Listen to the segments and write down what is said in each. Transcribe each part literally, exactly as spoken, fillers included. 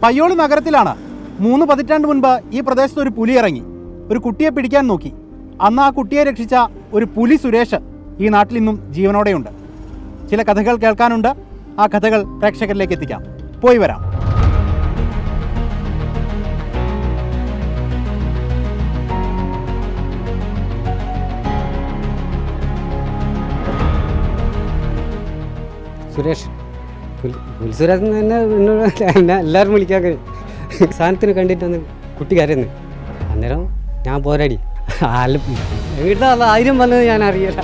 പയ്യോളി നഗരത്തിലാണ് മൂന്ന് പതിറ്റാണ്ട് മുൻപ് ഈ പ്രദേശത്ത് ഒരു പുലി ഇറങ്ങി ഒരു കുട്ടിയെ പിടിക്കാൻ നോക്കി. അന്ന് ആ കുട്ടിയെ രക്ഷിച്ച ഒരു പുലി സുരേഷ് ഈ നാട്ടിൽ ഇന്നും ജീവനോടെയുണ്ട്. ചില കഥകൾ കേൾക്കാനുണ്ട്. ആ കഥകൾ പ്രേക്ഷകരിലേക്ക് എത്തിക്കാം. പോയി വരാം. സുരേഷ് പുലി സുരേഷ് തന്നെ എന്നെ എല്ലാവരും വിളിക്കാൻ സാധനത്തിന് കണ്ടിട്ട് കുട്ടി കരയുന്നു. അന്നേരം ഞാൻ പോരാടി ആലും വീട്ടിൽ ആയിരം വന്നത് ഞാൻ അറിയില്ല.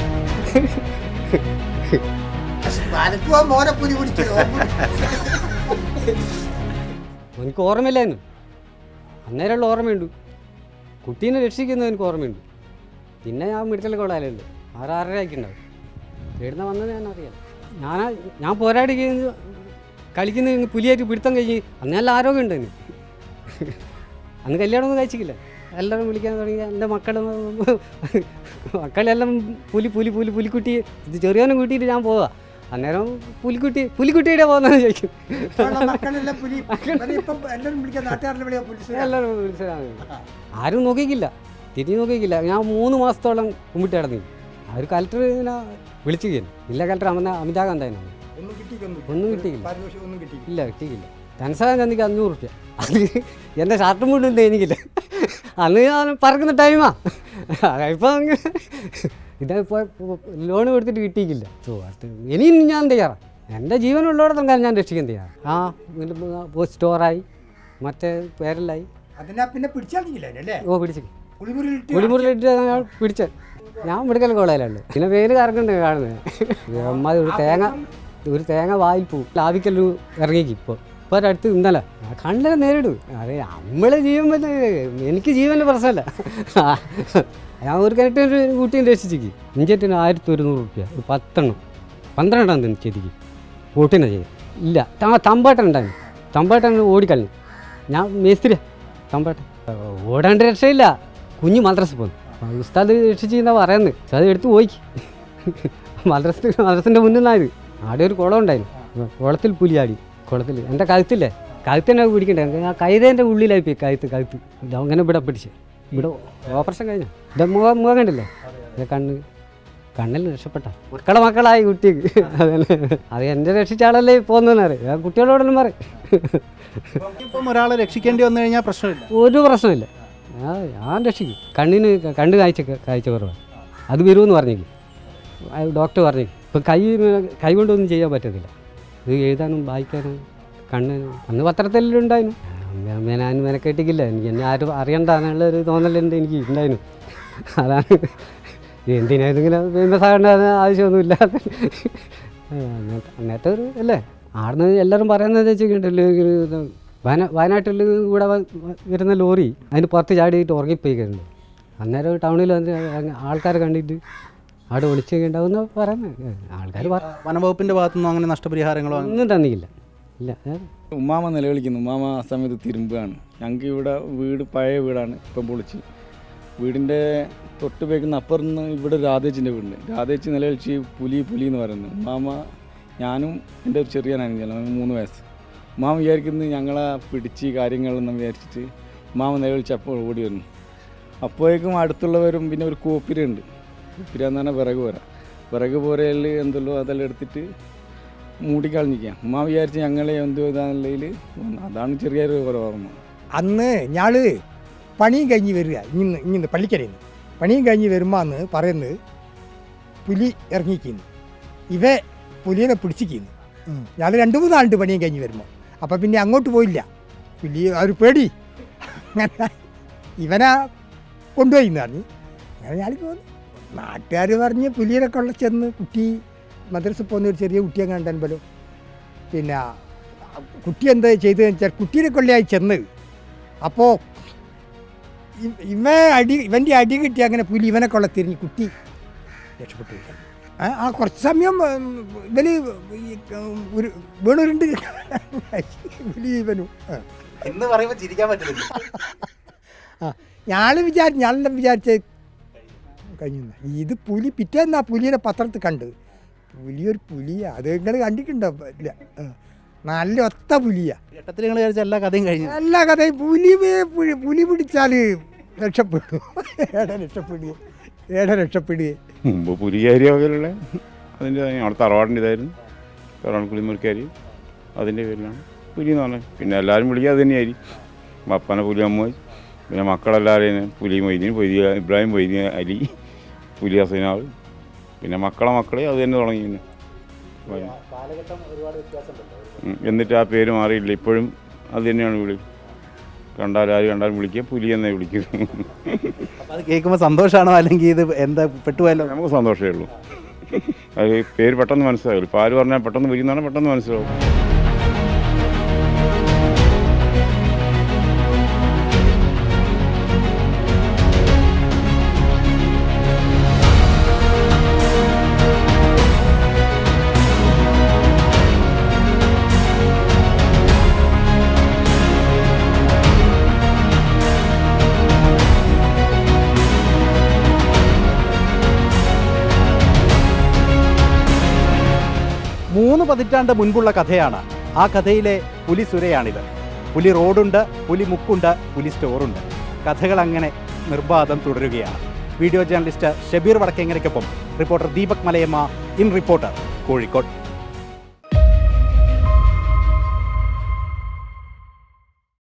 എനിക്ക് ഓർമ്മയില്ലായിരുന്നു. അന്നേരമുള്ള ഓർമ്മയുണ്ട്. കുട്ടീനെ രക്ഷിക്കുന്നത് എനിക്ക് ഓർമ്മയുണ്ട്. പിന്നെ ഞാൻ മെഡിക്കൽ കോളേജിലുണ്ട്. ആറ് ആറര ആക്കിണ്ടാവും. എവിടുന്ന വന്നത് ഞാൻ അറിയാം. ഞാൻ ഞാൻ പോരാടി കളിക്കുന്ന പുലിയായിട്ട് പിടുത്തം കഴിഞ്ഞ് അന്ന് നല്ല ആരോഗ്യമുണ്ട്. എനിക്ക് അന്ന് കല്യാണമൊന്നും കഴിച്ചിട്ടില്ല. എല്ലാവരും വിളിക്കാൻ തുടങ്ങി. എൻ്റെ മക്കളും മക്കളെല്ലാം പുലി പുലി പുലി പുലിക്കുട്ടി ഇത് ചെറിയവനും കൂട്ടിയിട്ട് ഞാൻ പോവാ. അന്നേരം പുലിക്കുട്ടി പുലിക്കുട്ടിയുടെ പോകുന്നത് ചോദിക്കും. എല്ലാവരും വിളിച്ചതാണ്. ആരും നോക്കിക്കില്ല, തിരിഞ്ഞ് നോക്കിക്കില്ല. ഞാൻ മൂന്ന് മാസത്തോളം കുമ്പിട്ട് കിടന്നു. ആ ഒരു കലക്ടർ ഇങ്ങനെ വിളിച്ചു കഴിഞ്ഞു. ഇല്ല കലക്ടർ അമ്മ അമിതാകാന്തായിരുന്നു. ഒന്നും കിട്ടിയില്ല. ഇല്ല കിട്ടിയില്ല. ധനസഹായം തന്നിക്ക് അഞ്ഞൂറ് റുപ്യ. അത് എൻ്റെ ഷർട്ടും മുണ്ടുണ്ട് എനിക്കില്ല. അന്ന് ഞാൻ പറക്കുന്ന ടൈമാ. ഇപ്പം ഇതിപ്പോൾ ലോൺ കൊടുത്തിട്ട് കിട്ടിയില്ല. ഇനിയും ഞാൻ തയ്യാറാണ്. എൻ്റെ ജീവനുള്ളോടത്തോളം കാലം ഞാൻ രക്ഷിക്കാൻ തയ്യാറാണ്. ആ സ്റ്റോറായി മറ്റേ പേരെല്ലായി. പിന്നെ പിടിച്ചാൽ ഓ പിടിച്ചു കുളിമുറിലിട്ട് ഞാൻ പിടിച്ച ഞാൻ മെഡിക്കൽ കോളേജിലുണ്ട്. പിന്നെ വെയിൽ കറക്കുന്നുണ്ട് കാണുന്നത്. അമ്മ ഒരു തേങ്ങ ഒരു തേങ്ങ വായിൽ പോവും. ലാഭിക്കല്ലു ഇറങ്ങിക്ക് ഇപ്പോൾ ഇപ്പോൾ ഒരടുത്ത് ഇന്നലെ കണ്ണിൽ നേരിടും. അതെ നമ്മളെ ജീവൻ വല്ല എനിക്ക് ജീവൻ്റെ പ്രശ്നമല്ല. ഞാൻ ഒരു കിണറ്റിന് കുട്ടീനെ രക്ഷിച്ചിക്ക്. ഇഞ്ചറ്റിന് ആയിരത്തി ഒരുന്നൂറ് റുപ്യ ഒരു പത്തെണ്ണം പന്ത്രണ്ടെണ്ണം തന്നെ ചെയ്തിക്ക്. കൂട്ടിനെ ചെയ്യും ഇല്ല. ആ തമ്പാട്ടൻ ഉണ്ടായിരുന്നു. തമ്പാട്ടൻ ഓടിക്കളഞ്ഞു. ഞാൻ മേസ്തിരിയാ തമ്പാട്ടൻ. ഓടാണ്ട് രക്ഷയില്ല. കുഞ്ഞ് മദ്രസ പോന്നു. ഉസ്താദ് രക്ഷിച്ചെന്നാണ് പറയുന്നത്. ഉസ്താദ് എടുത്ത് പോയി. മദ്രസ മദ്രസിൻ്റെ മുന്നിൽ നിന്നായത്. ആടെ ഒരു കുളം ഉണ്ടായിരുന്നു. കുളത്തിൽ പുലിയാടി. കുളത്തിൽ എൻ്റെ കഴുത്തില്ലേ കഴുത്തന്നെ പിടിക്കണ്ടേ. ആ കൈതേൻ്റെ ഉള്ളിലായി പോയി കഴുത്ത് കഴുത്ത് ഇത് അങ്ങനെ ഇവിടെ പിടിച്ച് ഇവിടെ ഓപ്പറേഷൻ കഴിഞ്ഞു. ഇത് മുഖം മുഖം കണ്ടില്ലേ. കണ്ണ് കണ്ണിൽ രക്ഷപ്പെട്ട മക്കളെ മക്കളായി കുട്ടിക്ക്. അതന്നെ അത് എൻ്റെ രക്ഷിച്ച ആളല്ലേ പോകുന്നതെന്ന് അറിയാം. ഞാൻ കുട്ടികളോടെല്ലാം പറയും. ഇപ്പം ഒരാളെ രക്ഷിക്കേണ്ടി വന്നു കഴിഞ്ഞാൽ പ്രശ്നമില്ല. ഒരു പ്രശ്നമില്ല. ആ ഞാൻ രക്ഷിക്കും. കണ്ണിന് കണ്ണ് കാഴ്ച കാഴ്ച കുറവാണ്. അത് വരുമെന്ന് പറഞ്ഞേക്ക് ഡോക്ടർ പറഞ്ഞേക്ക്. ഇപ്പം കൈ കൈ കൊണ്ടൊന്നും ചെയ്യാൻ പറ്റത്തില്ല. ഇത് എഴുതാനും വായിക്കാനും കണ്ണ് അന്ന് പത്രത്തിലുണ്ടായിരുന്നു. അമ്മ ഞാൻ മെനക്കെട്ടിക്കില്ല. എനിക്ക് എന്നെ ആരും അറിയണ്ടെന്നുള്ള ഒരു തോന്നലുണ്ട് എനിക്ക് ഉണ്ടായിരുന്നു. അതാണ് എന്തിനായിരുന്നു ഇങ്ങനെ ഫേമസ് ആകേണ്ട ആവശ്യമൊന്നുമില്ല. അങ്ങനത്തെ ഒരു അല്ലേ ആടുന്ന് എല്ലാവരും പറയുന്നത് വെച്ചിട്ടുണ്ടല്ലോ. വയനാ വയനാട്ടിൽ കൂടെ വരുന്ന ലോറി അതിന് പുറത്ത് ചാടിയിട്ട് ഉറങ്ങിപ്പോയിക്കുന്നുണ്ട്. അന്നേരം ടൗണിൽ വന്ന് ആൾക്കാരെ കണ്ടിട്ട് അവിടെ ഒളിച്ചു ഉണ്ടാവുന്ന പറയുന്നത് ആൾക്കാർ. വനംവകുപ്പിൻ്റെ ഭാഗത്തുനിന്നും അങ്ങനെ നഷ്ടപരിഹാരങ്ങളോ ഒന്നും തന്നിക്കില്ല. ഇല്ല. ഉമ്മാമ നിലവിളിക്കുന്നു. ഉമ്മാമ ആ സമയത്ത് തിരുമ്പുകയാണ്. ഞങ്ങൾക്ക് ഇവിടെ വീട് പഴയ വീടാണ്. ഇപ്പം പൊളിച്ച് വീടിൻ്റെ തൊട്ട് പേക്കുന്ന അപ്പുറത്ത് നിന്ന് ഇവിടെ രാധേച്ചിൻ്റെ വീടുണ്ട്. രാധേച്ചി നിലവിളിച്ച് പുലി പുലി എന്ന് പറയുന്നത്. ഉമ്മാമ ഞാനും എൻ്റെ ഒരു ചെറിയ അനുജനാണ് മൂന്ന് വയസ്സ്. ഉമ്മാമ വിചാരിക്കുന്നത് ഞങ്ങളെ പിടിച്ച് കാര്യങ്ങളെന്ന് വിചാരിച്ചിട്ട് ഉമ്മാമ നിലവിളിച്ച് അപ്പോൾ ഓടി വരുന്നു. അപ്പോഴേക്കും അടുത്തുള്ളവരും പിന്നെ ഒരു കോപ്പിരുണ്ട്. കോപ്പിര എന്ന് പറഞ്ഞാൽ വിറക് പോര. വിറക് പോരയിൽ എന്തല്ലോ അതെല്ലാം എടുത്തിട്ട് മൂടിക്കളഞ്ഞിരിക്കുക. ഉമ്മ വിചാരിച്ച് ഞങ്ങളെ എന്തോ ഇതാണെന്നുള്ളതിൽ അതാണ് ചെറിയൊരു ഓർമ്മ. അന്ന് ഞാൾ പണിയും കഴിഞ്ഞ് വരിക. ഇങ്ങനെ ഇങ്ങനെ പള്ളിക്കരയിൽ നിന്ന് പണിയും കഴിഞ്ഞ് വരുമ്പോൾ അന്ന് പറയുന്നത് പുലി ഇറങ്ങിക്കുന്നു. ഇവ പുലിയെ പിടിച്ചിരിക്കുന്നു. ഞാൻ രണ്ട് മൂന്നാളുണ്ട് പണിയും കഴിഞ്ഞ് വരുമ്പോൾ. അപ്പം പിന്നെ അങ്ങോട്ട് പോയില്ല. പുലി ആ ഒരു പേടി അങ്ങനെ ഇവനാ കൊണ്ടുപോയി എന്ന് പറഞ്ഞു. അങ്ങനെ ഞാൻ പോന്നു. നാട്ടുകാർ പറഞ്ഞ് പുലിയെ കൊള്ള ചെന്ന് കുട്ടി മദ്രസ പോകുന്ന ഒരു ചെറിയ കുട്ടിയെ കണ്ടല്ലോ. പിന്നെ കുട്ടി എന്താ ചെയ്തതെന്ന് വെച്ചാൽ കുട്ടീനെ കൊള്ളയായി ചെന്ന് അപ്പോൾ ഇവ അടി ഇവൻ്റെ അടി കിട്ടി. അങ്ങനെ പുലി ഇവനെ കൊള്ള തിരിഞ്ഞ് കുട്ടി രക്ഷപ്പെട്ടു. ആ കുറച്ച് സമയം ഇവന് ഒരു വീണുരുണ്ട് പുലി ഇവനും എന്ന് പറയുമ്പോൾ ചിരിക്കാൻ പറ്റില്ല. ആ ഞാൾ വിചാരിച്ചു ഞാളെല്ലാം വിചാരിച്ച് കഴിഞ്ഞു. ഇത് പുലി പിറ്റേന്ന് ആ പുലിയുടെ പത്രത്തിൽ കണ്ട്. പുലിയൊരു പുലിയാണ്. അത് നിങ്ങൾ കണ്ടിട്ടുണ്ടോ? ഇല്ല. നല്ല ഒത്ത പുലിയാ. ഘട്ടത്തിൽ നിങ്ങൾ വിചാരിച്ച എല്ലാ കഥയും കഴിഞ്ഞു. എല്ലാ കഥയും പുലി പി- പുലി- പുലി പിടിച്ചാൽ രക്ഷപ്പെടും. ഏടെ രക്ഷപ്പെടുക ഏടെ രക്ഷപ്പെടുക മുമ്പ് പുലികാരിയൊക്കെയുള്ള അതിൻ്റെ അവിടെ തറവാടിൻ്റെ ഇതായിരുന്നു, തറവാട് കുളിമുറിക്കാരി, അതിൻ്റെ പേരിലാണ് പുലി എന്ന് പറഞ്ഞത്. പിന്നെ എല്ലാവരും വിളിക്കുക അത് തന്നെയായിരിക്കും. അപ്പനെ പുലി അമ്മ, പിന്നെ മക്കളെല്ലാവരെയും പുലി മൊയ്തീൻ, പൊയ്തി ഇബ്രാഹിം, പൊയ്തി അലി, പുലി ഹസീനാവ്, പിന്നെ മക്കളെ മക്കളെ അത് തന്നെ തുടങ്ങി. പിന്നെ എന്നിട്ട് ആ പേര് മാറിയില്ല, ഇപ്പോഴും അത് തന്നെയാണ് വിളി. കണ്ടാൽ ആര് കണ്ടാലും വിളിക്കുക പുലി എന്നേ വിളിക്കും. അത് കേൾക്കുമ്പോൾ സന്തോഷമാണോ അല്ലെങ്കിൽ ഇത് എന്താ പെട്ടുപോയല്ലോ? നമുക്ക് സന്തോഷമേ ഉള്ളൂ. അത് പേര് പെട്ടെന്ന് മനസ്സിലാവില്ല. ഇപ്പോൾ ആര് പറഞ്ഞാൽ പെട്ടെന്ന് വിരിയുന്നതാണ്, പെട്ടെന്ന് മനസ്സിലാവും. മൂന്ന് പതിറ്റാണ്ട് മുൻപുള്ള കഥയാണ്. ആ കഥയിലെ പുലി സുരയാണിത്. പുലി റോഡുണ്ട്, പുലി മുക്കുണ്ട്, പുലി സ്റ്റോറുണ്ട്. കഥകൾ അങ്ങനെ നിർബാധം തുടരുകയാണ്. വീഡിയോ ജേർണലിസ്റ്റ് ഷബീർ വടക്കേങ്ങരയ്ക്കൊപ്പം reporter Deepak Malayamma, in reporter, Kozhikode.